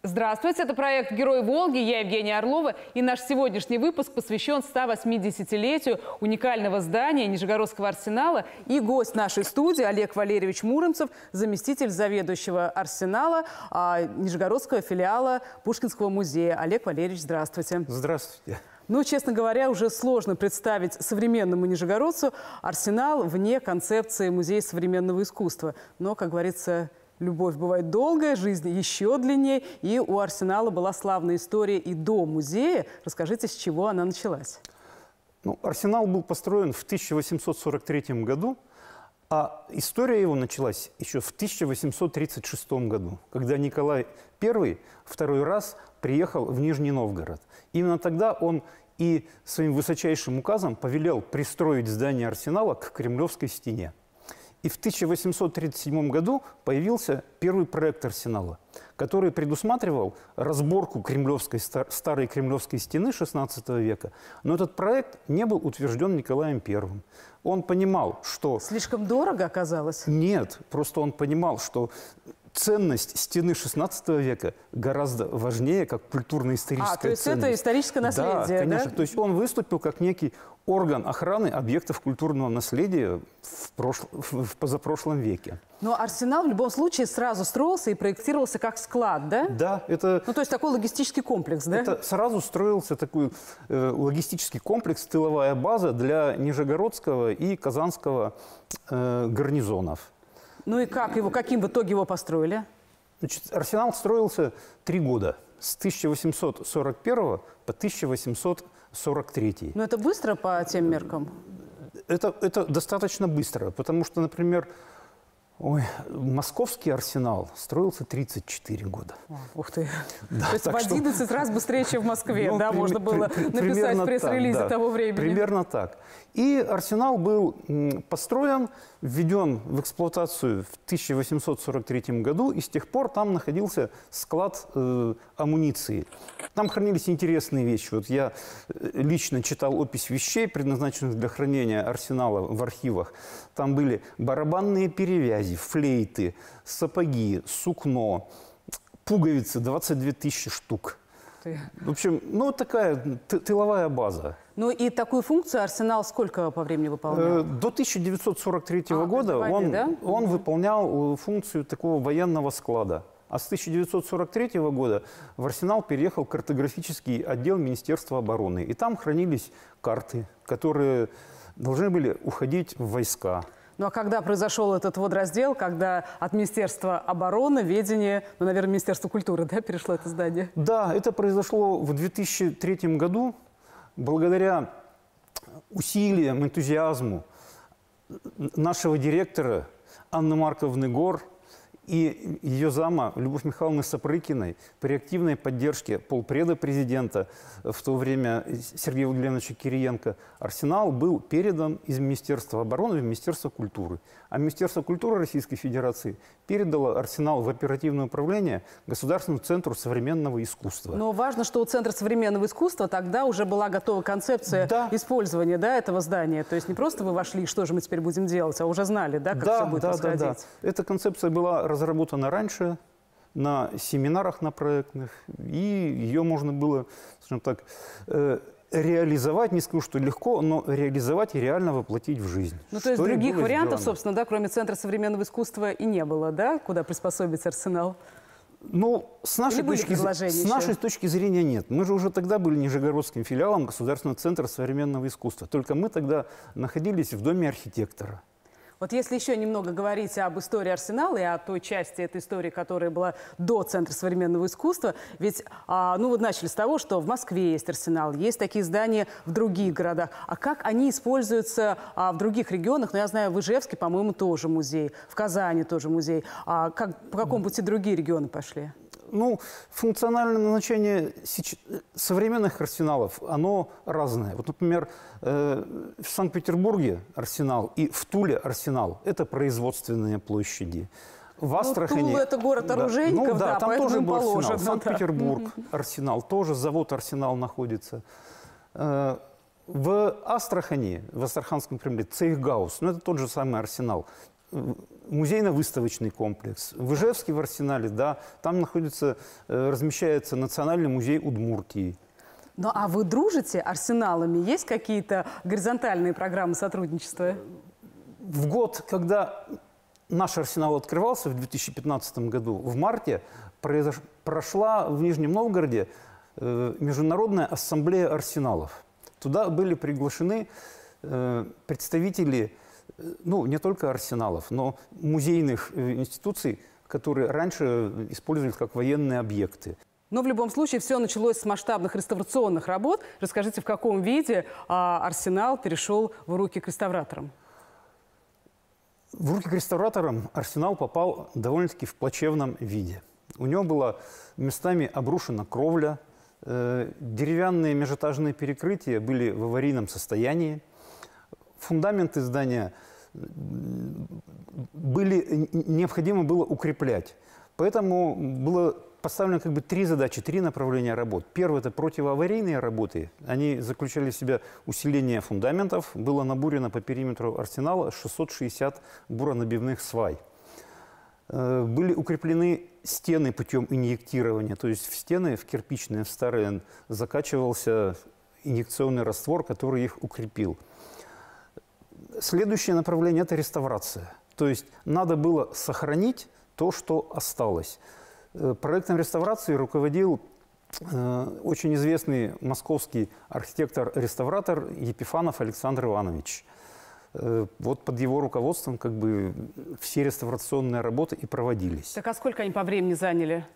Здравствуйте, это проект «Герой Волги», я Евгения Орлова. И наш сегодняшний выпуск посвящен 180-летию уникального здания Нижегородского арсенала. И гость нашей студии Олег Валерьевич Муромцев, заместитель заведующего арсенала Нижегородского филиала Пушкинского музея. Олег Валерьевич, здравствуйте. Здравствуйте. Ну, честно говоря, уже сложно представить современному нижегородцу арсенал вне концепции музея современного искусства. Но, как говорится, любовь бывает долгая, жизнь еще длиннее. И у арсенала была славная история и до музея. Расскажите, с чего она началась? Ну, арсенал был построен в 1843 году, а история его началась еще в 1836 году, когда Николай I второй раз приехал в Нижний Новгород. Именно тогда он и своим высочайшим указом повелел пристроить здание арсенала к Кремлевской стене. И в 1837 году появился первый проект арсенала, который предусматривал разборку старой Кремлевской стены XVI века. Но этот проект не был утвержден Николаем I. Он понимал, что... Слишком дорого оказалось? Нет, просто он понимал, что ценность стены XVI века гораздо важнее, как культурно-историческая то есть ценность. Это историческое наследие, да? Конечно. Да? То есть он выступил как некий орган охраны объектов культурного наследия в позапрошлом веке. Но арсенал в любом случае сразу строился и проектировался как склад, да? Да, это... Ну, то есть такой логистический комплекс, да? Это сразу строился такой логистический комплекс, тыловая база для Нижегородского и Казанского гарнизонов. Ну и как его, каким в итоге его построили? Значит, арсенал строился 3 года, с 1841 по 1843. Ну это быстро по тем меркам? Это достаточно быстро, потому что, например, московский арсенал строился 34 года. Ух ты! Да, то есть в 11 раз быстрее, чем в Москве, ну, да, можно было написать в пресс-релизе того времени. Примерно так. И арсенал был построен, введен в эксплуатацию в 1843 году, и с тех пор там находился склад амуниции. Там хранились интересные вещи. Вот я лично читал опись вещей, предназначенных для хранения арсенала в архивах. Там были барабанные перевязи, флейты, сапоги, сукно, пуговицы, 22 тысячи штук. В общем, ну, такая тыловая база. Ну и такую функцию арсенал сколько по времени выполнял? До 1943 года он выполнял функцию такого военного склада. А с 1943 года в арсенал переехал картографический отдел Министерства обороны. И там хранились карты, которые должны были уходить в войска. Ну а когда произошел этот вот раздел, когда от Министерства обороны, ведения, ну, наверное, Министерство культуры, да, перешло это здание? Да, это произошло в 2003 году. Благодаря усилиям, энтузиазму нашего директора Анны Марковны Гор и ее зама Любовь Михайловны Сапрыкиной при активной поддержке полпреда президента в то время Сергея Владимировича Кириенко арсенал был передан из Министерства обороны в Министерство культуры. А Министерство культуры Российской Федерации передало арсенал в оперативное управление Государственному центру современного искусства. Но важно, что у Центра современного искусства тогда уже была готова концепция использования, да, этого здания. То есть не просто вы вошли, что же мы теперь будем делать, а уже знали, да, как все будет происходить. Да. Эта концепция была разработана раньше на семинарах на проектных, и ее можно было, скажем так, реализовать, не скажу, что легко, но реализовать и реально воплотить в жизнь. Ну, то есть других вариантов, собственно, да, кроме Центра современного искусства и не было, да, куда приспособить арсенал? Ну, с нашей точки зрения нет. Мы же уже тогда были нижегородским филиалом Государственного центра современного искусства. Только мы тогда находились в доме архитектора. Вот если еще немного говорить об истории арсенала и о той части этой истории, которая была до Центра современного искусства, ведь, ну вот начали с того, что в Москве есть арсенал, есть такие здания в других городах. А как они используются в других регионах? Ну, я знаю, в Ижевске, по-моему, тоже музей, в Казани тоже музей. По какому пути другие регионы пошли? Ну, функциональное назначение современных арсеналов, оно разное. Вот, например, в Санкт-Петербурге арсенал и в Туле арсенал – это производственные площади. В Астрахани… Тула – это город оружейников, да, там тоже был арсенал. Санкт-Петербург, арсенал, тоже завод «Арсенал» находится. В Астрахани, в Астраханском Кремле, Цейхгаус, ну, это тот же самый арсенал. музейно-выставочный комплекс. В Ижевске в Арсенале, да, там находится, размещается Национальный музей Удмуртии. Ну а вы дружите арсеналами? Есть какие-то горизонтальные программы сотрудничества? В год, когда наш арсенал открывался в 2015 году, в марте прошла в Нижнем Новгороде Международная ассамблея арсеналов. Туда были приглашены представители, ну, не только арсеналов, но музейных институций, которые раньше использовались как военные объекты. Но в любом случае все началось с масштабных реставрационных работ. Расскажите, в каком виде арсенал перешел в руки к реставраторам? В руки к реставраторам арсенал попал довольно-таки в плачевном виде. У него была местами обрушена кровля, деревянные межэтажные перекрытия были в аварийном состоянии, фундаменты здания необходимо было укреплять. Поэтому было поставлено как бы три задачи, три направления работ. Первое – это противоаварийные работы. Они заключали в себя усиление фундаментов. Было набурено по периметру арсенала 660 буронабивных свай. Были укреплены стены путем инъектирования. То есть в стены, в кирпичные, в старые, закачивался инъекционный раствор, который их укрепил. Следующее направление – это реставрация. То есть надо было сохранить то, что осталось. Проектом реставрации руководил очень известный московский архитектор-реставратор Епифанов Александр Иванович. Вот под его руководством как бы все реставрационные работы и проводились. Так а сколько они по времени заняли?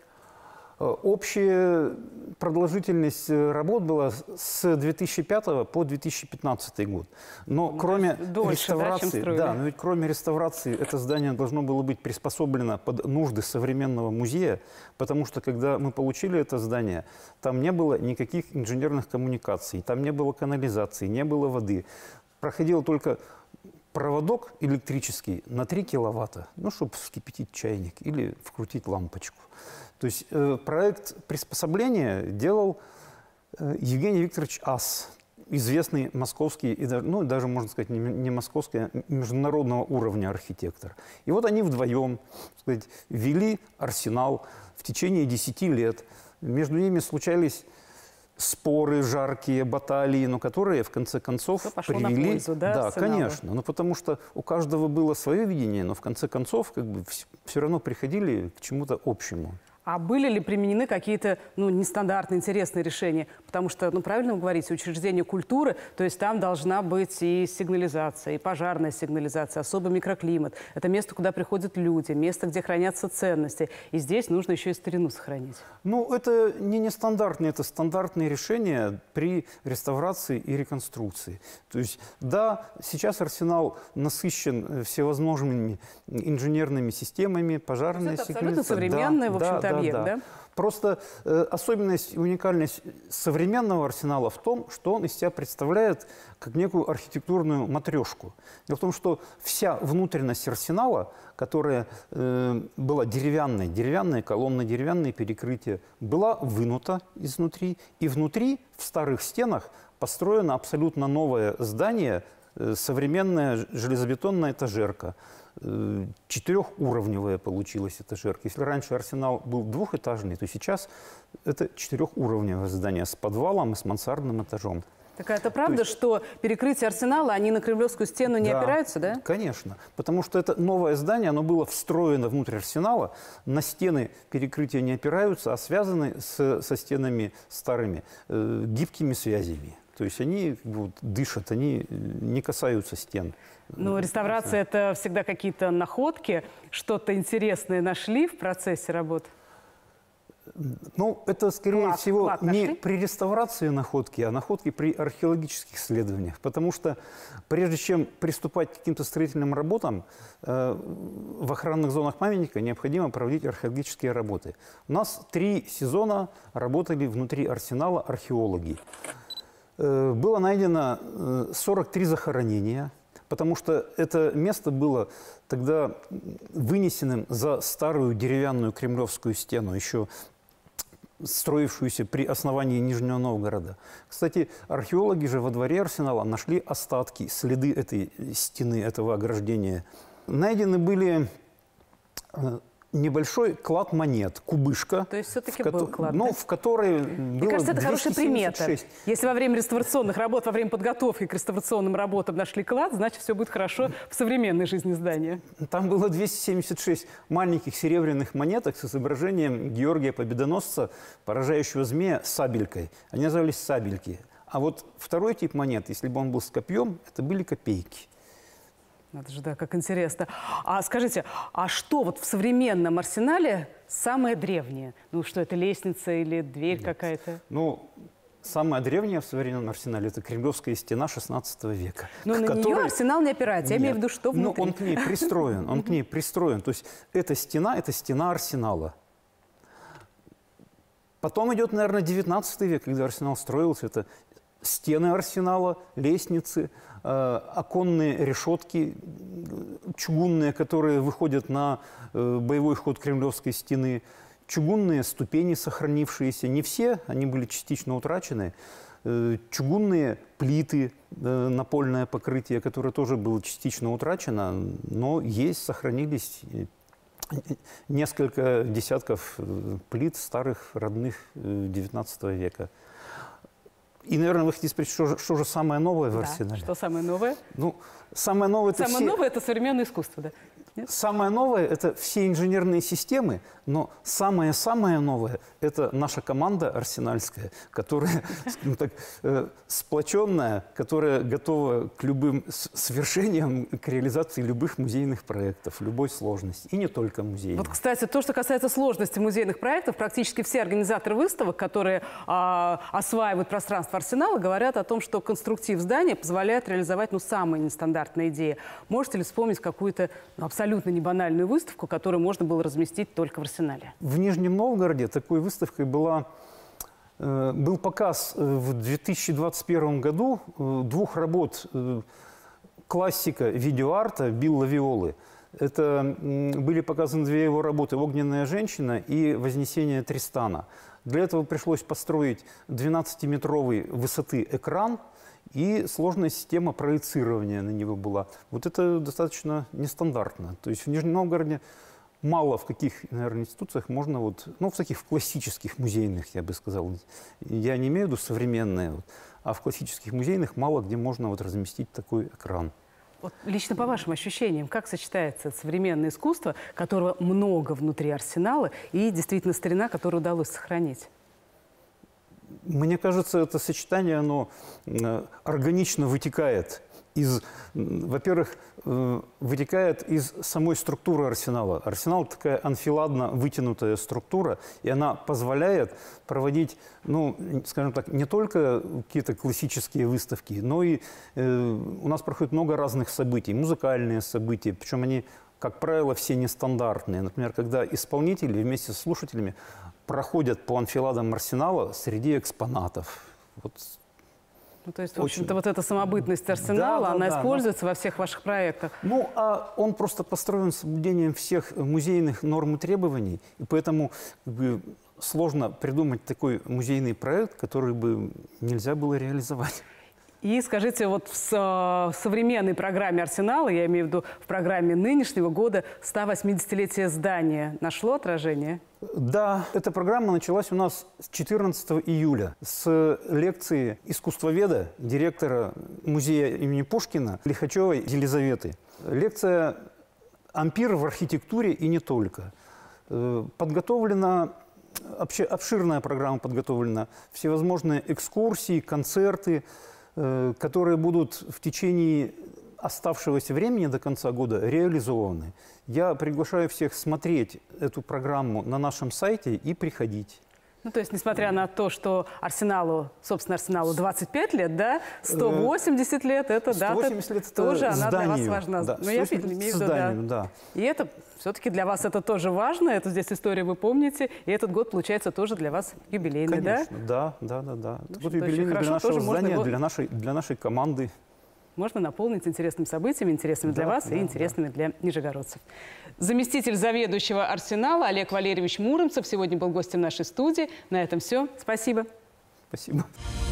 Общая продолжительность работ была с 2005 по 2015 год. Но кроме реставрации, да, но ведь кроме реставрации это здание должно было быть приспособлено под нужды современного музея, потому что когда мы получили это здание, там не было никаких инженерных коммуникаций, там не было канализации, не было воды. Проходил только проводок электрический на 3 киловатта, ну, чтобы вскипятить чайник или вкрутить лампочку. То есть проект приспособления делал Евгений Викторович Ас, известный московский, ну, даже, можно сказать, не московский, а международного уровня архитектор. И вот они вдвоем, так сказать, вели арсенал в течение 10 лет. Между ними случались споры жаркие, баталии, но которые в конце концов привели... На пользу, да, арсеналу? Конечно. Ну, потому что у каждого было свое видение, но в конце концов как бы все равно приходили к чему-то общему. А были ли применены какие-то нестандартные, интересные решения? Потому что, правильно вы говорите, учреждение культуры, то есть там должна быть и сигнализация, и пожарная сигнализация, особый микроклимат. Это место, куда приходят люди, место, где хранятся ценности. И здесь нужно еще и старину сохранить. Ну, это не нестандартные, это стандартные решения при реставрации и реконструкции. То есть, да, сейчас арсенал насыщен всевозможными инженерными системами, пожарной сигнализацией. Это абсолютно современный, в общем-то, объект, да? Просто особенность и уникальность современного арсенала в том, что он из себя представляет как некую архитектурную матрешку. Дело в том, что вся внутренность арсенала, которая была деревянные колонны, деревянные перекрытия, была вынута изнутри. И внутри, в старых стенах, построено абсолютно новое здание, современная железобетонная этажерка. 4-уровневая получилась этажерка. Если раньше арсенал был 2-этажный, то сейчас это 4-уровневое здание с подвалом и с мансардным этажом. Так это правда, что перекрытия арсенала, они на Кремлевскую стену не опираются, да? Конечно. Потому что это новое здание, оно было встроено внутрь арсенала. На стены перекрытия не опираются, а связаны со стенами старыми гибкими связями. То есть они дышат, они не касаются стен. Ну, реставрация – это всегда какие-то находки, что-то интересное нашли в процессе работ? Ну, это, скорее всего, не при реставрации находки, а находки при археологических исследованиях. Потому что прежде чем приступать к каким-то строительным работам, в охранных зонах памятника необходимо проводить археологические работы. У нас 3 сезона работали внутри арсенала археологи. Было найдено 43 захоронения, потому что это место было тогда вынесенным за старую деревянную кремлевскую стену, еще строившуюся при основании Нижнего Новгорода. Кстати, археологи же во дворе арсенала нашли остатки, следы этой стены, этого ограждения найдены были небольшой клад монет, кубышка. То есть все-таки был клад, ну, да? в которой Мне было кажется, это хорошая примета. 276. Если во время реставрационных работ, во время подготовки к реставрационным работам нашли клад, значит, все будет хорошо в современной жизни здания. Там было 276 маленьких серебряных монеток с изображением Георгия Победоносца, поражающего змея, сабелькой. Они назывались сабельки. А вот второй тип монет, если бы он был с копьем, это были копейки. Надо же, да, как интересно. А скажите, а что вот в современном арсенале самое древнее? Ну, что это, лестница или дверь какая-то? Ну, самая древняя в современном арсенале – это Кремлевская стена XVI века. Но на нее арсенал не опирается. Я имею в виду, что внутри. Ну, он к ней пристроен, он к ней пристроен. То есть это стена арсенала. Потом идет, наверное, XIX век, когда арсенал строился. Это стены арсенала, лестницы, оконные решетки чугунные, которые выходят на боевой ход Кремлевской стены, чугунные ступени, сохранившиеся. Не все, они были частично утрачены. Чугунные плиты, напольное покрытие, которое тоже было частично утрачено, но есть, сохранились несколько десятков плит старых, родных XIX века. И, наверное, вы хотите спросить, что же самое новое в арсенале? Что самое новое? Ну, самое новое это новое – это современное искусство, да? Нет? Самое новое – это все инженерные системы, но самое-самое новое – это наша команда арсенальская, которая, скажем так, сплоченная, которая готова к любым свершениям, к реализации любых музейных проектов, любой сложности, и не только музейных. Вот, кстати, то, что касается сложности музейных проектов, практически все организаторы выставок, которые осваивают пространство арсенала, говорят о том, что конструктив здания позволяет реализовать самые нестандартные идеи. Можете ли вспомнить какую-то абсолютно не банальную выставку, которую можно было разместить только в арсенале? В Нижнем Новгороде такой выставкой был показ в 2021 году двух работ классика видеоарта Билла Виолы. Это были показаны две его работы «Огненная женщина» и «Вознесение Тристана». Для этого пришлось построить 12-метровой высоты экран, и сложная система проецирования на него была. Вот это достаточно нестандартно. То есть в Нижнем Новгороде мало в каких, наверное, институциях можно в таких классических музейных, я бы сказал, я не имею в виду современные, а в классических музейных мало где можно разместить такой экран. Вот лично по вашим ощущениям, как сочетается современное искусство, которого много внутри арсенала, и действительно старина, которую удалось сохранить? Мне кажется, это сочетание, оно органично вытекает из, во-первых, вытекает из самой структуры арсенала. Арсенал – такая анфиладно вытянутая структура, и она позволяет проводить, скажем так, не только какие-то классические выставки, но и у нас проходит много разных событий, музыкальные события, причем они, как правило, все нестандартные. Например, когда исполнители вместе с слушателями проходят по анфиладам арсенала среди экспонатов. То есть, в общем-то, вот эта самобытность арсенала, она используется во всех ваших проектах. А он просто построен с соблюдением всех музейных норм и требований, и поэтому сложно придумать такой музейный проект, который бы нельзя было реализовать. И скажите, вот в современной программе «Арсенала», я имею в виду в программе нынешнего года, 180-летие здания, нашло отражение? Да, эта программа началась у нас с 14 июля с лекции искусствоведа, директора музея имени Пушкина Лихачевой Елизаветы. Лекция «Ампир в архитектуре и не только». Подготовлена, обширная программа подготовлена, всевозможные экскурсии, концерты, которые будут в течение оставшегося времени до конца года реализованы. Я приглашаю всех смотреть эту программу на нашем сайте и приходить. То есть, несмотря на то, что собственно, арсеналу 25 лет, да, 180 лет, это дата тоже, она для вас важна. Да, я имею в виду, да. И это все-таки для вас это тоже важно, эту здесь историю вы помните, и этот год, получается, тоже для вас юбилейный, конечно, да? Да. Вот юбилейный для нашего здания, для нашей команды. Можно наполнить интересными событиями, интересными для вас и интересными для нижегородцев. Заместитель заведующего арсенала Олег Валерьевич Муромцев сегодня был гостем нашей студии. На этом все. Спасибо. Спасибо.